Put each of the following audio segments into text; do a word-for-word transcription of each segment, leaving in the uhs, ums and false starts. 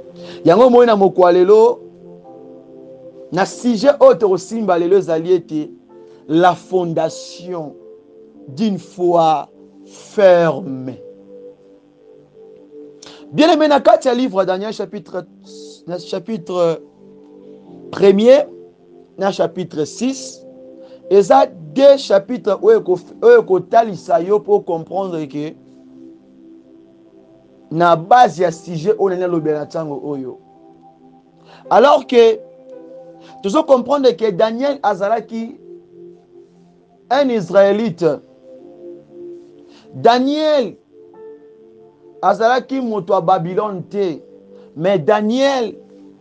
Yango moina mokwalelo na sujet autre simba lelo zaliete la fondation d'une foi ferme. Bien aimé, na kati ya livre Daniel chapitre chapitre premier na chapitre six, et ça deux chapitres oyo kotalisa yo pour comprendre que na base ya sujet oyo nani lobela tango oyo. Alors que tu dois comprendre que Daniel azalaki un Israélite. Daniel azalaki moto a Babylone te, mais Daniel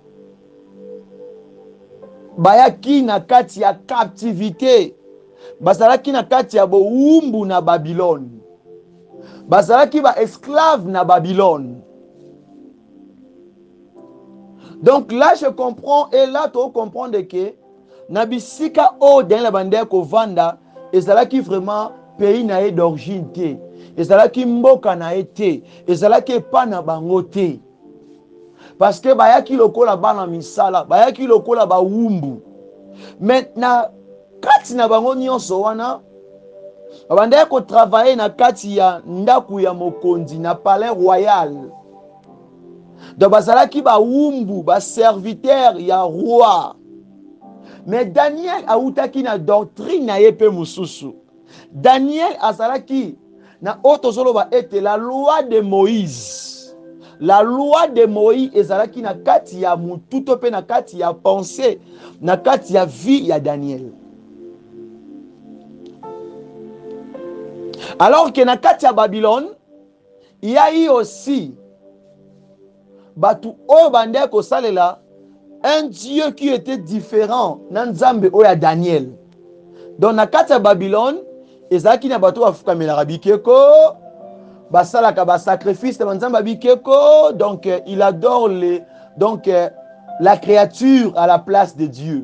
bayaki na kati ya captivité, bazalaki na kati ya bowumbu na Babylone, bazalaki ba esclave na Babylone. Donc là je comprends, et là tu comprends que na bisika o dans la bande ko vanda ezalaki vraiment pays na ye d'origine te, ezalaki mboka na ye te, ezalaki pa na bango te, parce que bayaki lokola bana misala, bayaki lokola ba wumbu. Maintenant kati na bango nyonso wana babandaki ko travailler na kati ya ndaku ya mokonzi na palais royal. Donc bazalaki ba wumbu, ba serviteur ya roi. Mais Daniel autaki na doctrine na ye pe mususu. Daniel azalaki na otozolo ba ete la loi de Moïse. La loi de Moïse ezalaki na kati ya mututo pe na kati ya pensée, na kati ya vie ya Daniel. Alors que na kati ya Babylone, il y a eu aussi batu o bande ko salela un Dieu qui était différent na nzambe oya Daniel. Donc na kati ya Babylone, ezalaki na batu bafukamela bikeko, basalaka ba sacrifice na nzambe bikeko, donc euh, il adore les donc euh, la créature à la place de Dieu.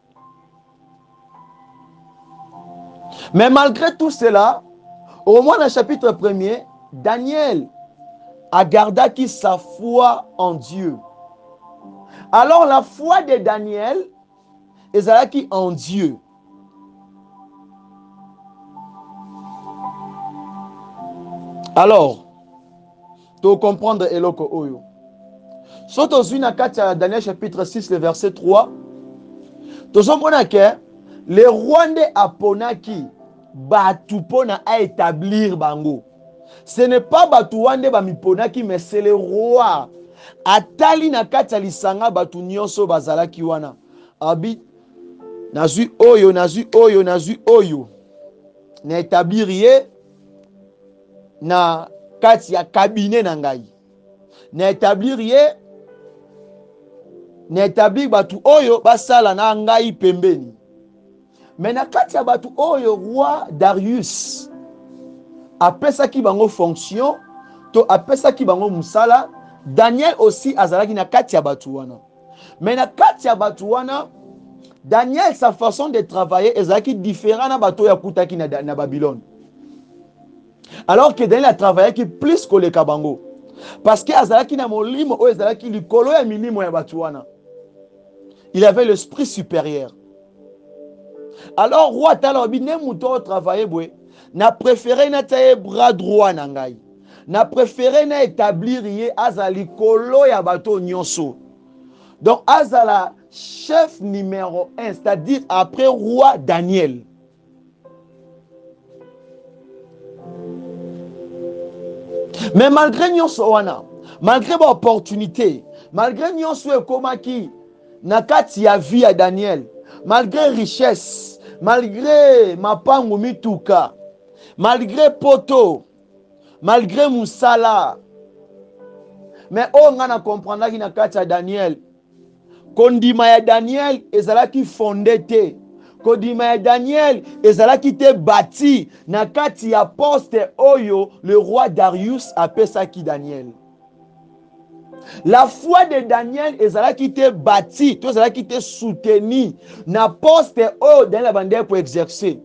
Mais malgré tout cela, au moins dans le chapitre premier, Daniel a gardé sa foi en Dieu. Alors la foi de Daniel est en Dieu. Alors, tu comprendre eloko oyo. Soto zuna kati Daniel chapitre six le verset trois. Tu comprends que le Rwandais aponaki batu pona a établir bango. Ce n'est pas batu wande ba miponaki, mais c'est le roi. Atali na kati lisanga batu nyonso bazalaki wana. Abi nazui oyo, nazui oyo, nazui oyo. Na établir ye na kati ya cabinet na ngai. Na établir ye na établir batu oyo basala na ngai pembeni. Mais na kati ya batu oyo roi Darius apesaki bango fonction, to apesaki bango musala, Daniel aussi azalaki na kati ya batu wana. Mais na kati ya batu wana, Daniel sa façon de travailler ezalaki différent na bato ya kutaki na, na Babylone. Alors que Daniel a travaillé qui plus que le kabango. Parce que azalaki na molimo o ezalaki likolo ya milimo ya batu wana. Il avait l'esprit supérieur. Alors roi talobi ne muto travailler boy, na préféré na taye bras droit na ngai. Na préféré na établir ye azali kolo ya bato nyonso. Donc azala chef numéro un, c'est-à-dire après roi Daniel. Mais malgré nyonso wana, malgré ba opportunité, malgré nyonso ekomaki na kati ya vie ya Daniel, malgré richesse, malgré mapangu mituka, malgré poto, malgré musala, mais on a comprendre ki na kati ya Daniel, kondima ya Daniel ezalaki fondé te, kondima ya Daniel ezalaki te bâti na kati ya poste oyo le roi Darius apesaki Daniel. La foi de Daniel ezalaki te bâti, to ezalaki te soutenu na poste oyo Daniel abandé pour exercer.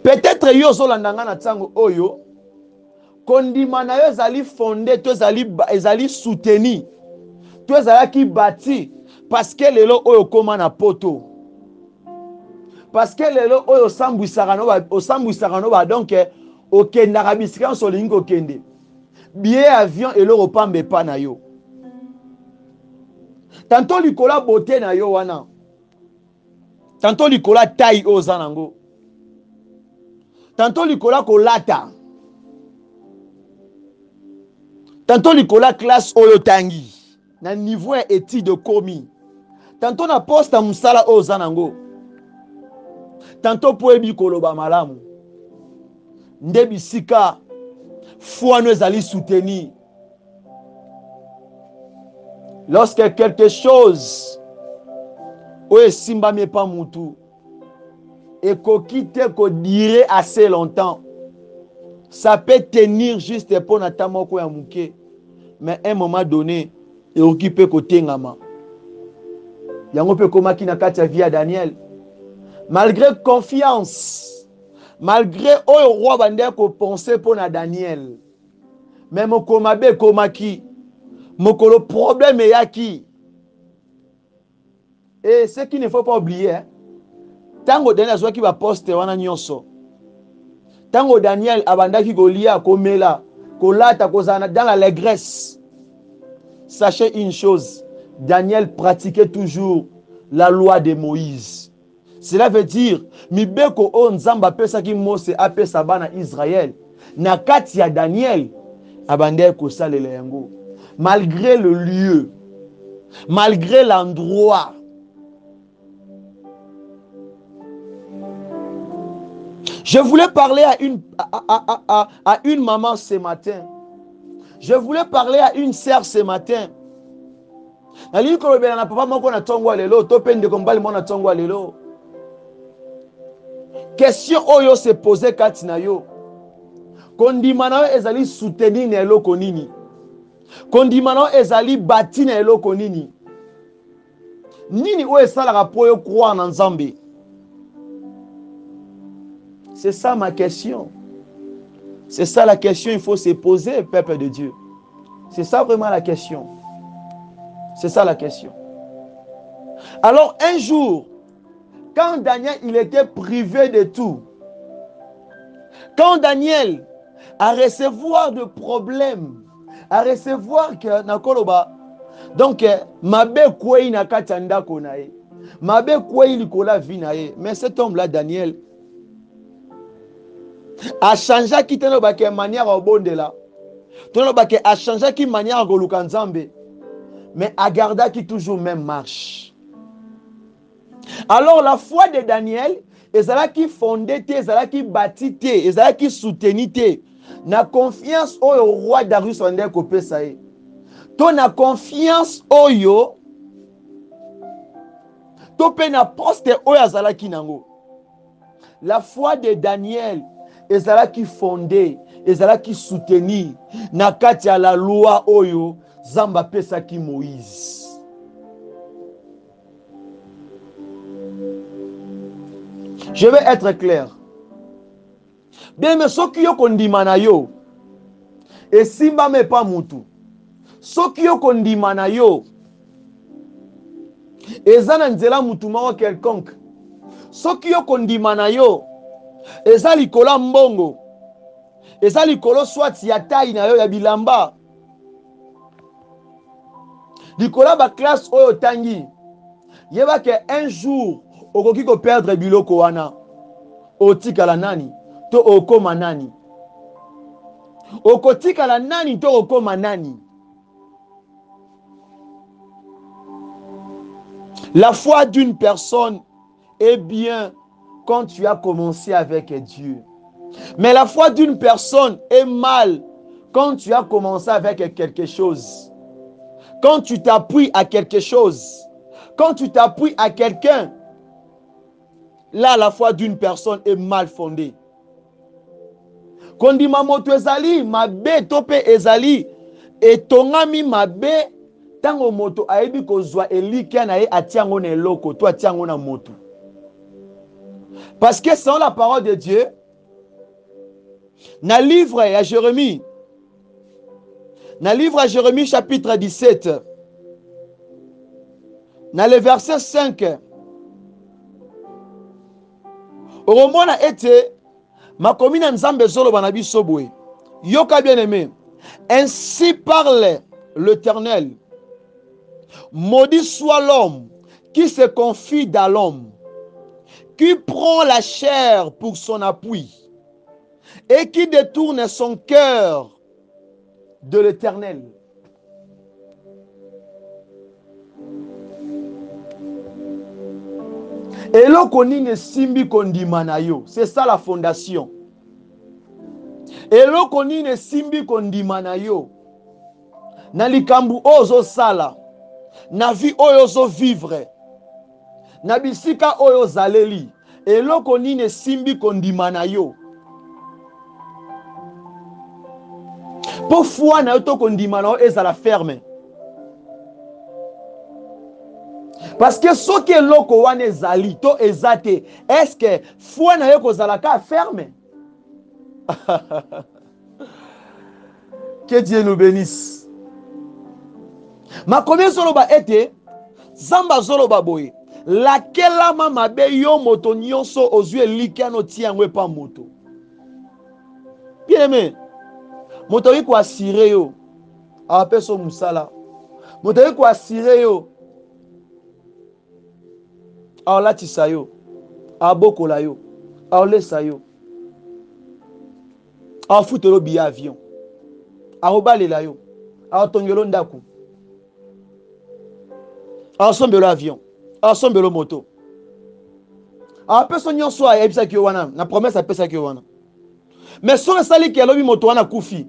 Peut-être yo zolandanga na tsango oyo kondima na yo ezali fondé to ezali ezali soutenu to ezali ki bâti parce que lelo oyo koma na poto parce que lelo oyo sambwisaka no ba osambwisaka no ba donc okendaka bisika so lingi okende billet avion eloko pambe pa na yo tantôt likola beauté na yo wana tantôt likola taille oza nango tantôt likola kolata tantôt likola classe oyo tangi na niveau ya étude komi tantôt na poste ya musala oza nango tantôt po ebi koloba malamu nde bisika foi no ezali soutenu lorsque quelque chose oyo esimbami epa mutu ekoki te kodire assez longtemps ça peut tenir juste pour nata moko ya muke mais à un moment donné ekoki pe kotengama yango pe komaki na kati ya vie ya Daniel malgré confiance malgré oyo roi bande ko penser pour na Daniel mais mokoma be komaki mokolo problème yaki et ce qu'il ne faut pas oublier hein? Tango Daniel azwaki ba poste wana nyonso tango Daniel abandaki kolia komela kolata kozana dans l'allégresse sachez une chose Daniel pratiquait toujours la loi de Moïse. Cela veut dire mibeko o nzamba pesa ki Mose apesa bana Israël na kati ya Daniel abandaki kosalela yango malgré le lieu malgré l'endroit. Je voulais parler à une, à, à, à, à une maman ce matin. Je voulais parler à une sœur ce matin. Question oyo se poser katina yo. Kondima na yo ezali soutenir na eloko nini? Kondima na yo ezali bati na eloko nini? Nini oyo esalaka po yo croire na Nzambe? C'est ça ma question. C'est ça la question il faut se poser, peuple de Dieu. C'est ça vraiment la question. C'est ça la question. Alors un jour, quand Daniel il était privé de tout, quand Daniel a recevoir de problèmes, a recevoir que nakoloba, donc mabe kwei na katanda konae, mabe kwei likola vinae, mais cet homme là Daniel a changé qui teno ba ke manière obondela. Teno ba ke a changé qui manière goluka Nzambe, mais a garda qui toujours même marche. Alors la foi de Daniel, ezala qui fondé te, ezala qui bâti te, ezala qui soutenu te, na confiance au roi Darius wande ko pesa ye. To na confiance oyo to pe na poste oyo azala ki nango. La foi de Daniel ezala qui fondé, ezala qui soutenu na kati ya la loi oyo Zamba pesa ki Moïse. Je vais être clair. Bien, mais ce qui est kondimana yo, et simba me pas mutu. Ce qui est kondimana yo, et zana nzela mutu maro quelconque. Ce qui est kondimana yo, et za likola mbongo, et za likolo soit ya taille na yo ya bilamba. Likola ba classe oyo tangi, yeba que un jour, okoki ko perdre biloko wana otikala nani to okoma nani okotikala nani to okoma nani. La foi d'une personne est bien quand tu as commencé avec Dieu, mais la foi d'une personne est mal quand tu as commencé avec quelque chose, quand tu t'appuies à quelque chose, quand tu t'appuies à quelqu'un. Là, la foi d'une personne est mal fondée. Kondima moto ezali, mabe tope ezali, et tongami mabe, tango moto aebi kozwa elikia na e atiango na eloko, to atiango na moto. Parce que selon la parole de Dieu, Na livre à Jérémie. Na livre à Jérémie chapitre dix-sept. Na le verset cinq. Oromona ete makomi na nzambe zolo banabi sobwe. Yoka bien-aimé. Ainsi parle l'Éternel. Maudit soit l'homme qui se confie dans l'homme, qui prend la chair pour son appui et qui détourne son cœur de l'Éternel. Eloko nini simbi kondima na yo. C'est ça la fondation. Eloko nini simbi kondima na yo. Na likambu ozo sala. Na vie oyo ozo vivre. Na bisika oyo zaleli. Eloko nini simbi kondima na yo. Po foi na yo to kondima na yo ezala ferme. Parce que ce qui est loko wane ezali to ezate, est-ce que foi na yo kozala ka ferme? Que Dieu nous bénisse. Ma combien zoloba ete zamba zoloba boye. Laquelle mama be yo moto nyonso ozue likano tiangwe pa moto. Bien aimé. Moto yi ko asire yo. Ape so musala. Moto yi ko asire yo. Alors là, tu sais, à beaucoup là, alors laisse ça, alors foutre le billet avion, alors balé là, alors tongelo ndaku, alors sombe l'avion, alors sombe le moto, alors personne n'y en soit, et puis ça qui est wana, la promesse a ça qui est wana, mais sur le sali qui a l'objet moto wana koufi,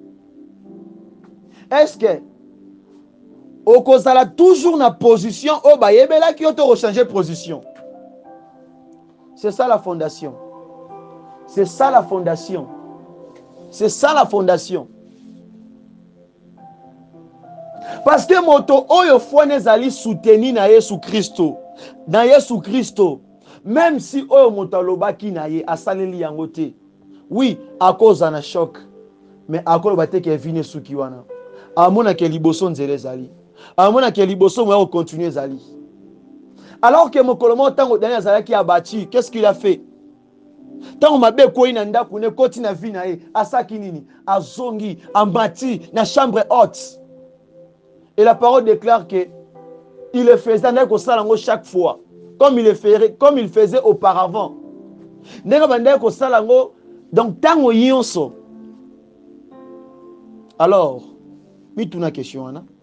est-ce que au kozala toujours na position au bayebela qui ont rechangé position. C'est ça la fondation. C'est ça la fondation. C'est ça la fondation. Parce que moto oyo foi nezali soutenu na Yesu Christo. Na Yesu Christo. Même si oyo moto lobaki na ye asaleli yango te. Oui, à cause na choc. Mais à cause bate ke vine suki wana. Amona ke liboso nzele zali. Amona ke liboso mwa continuer zali. Alors que mon colomo tango dernier zala qui a bâti, qu'est-ce qu'il a fait? Tango mabe ko ina ndaku ne koti na vie na e, asaki nini? Azongi, ambati na chambre haute. Et la parole déclare que il le faisait ndako salango chaque fois, comme il le faisait, comme il faisait auparavant. Ndeko bandeko salango donc tango yonso. Alors, mituna question ana.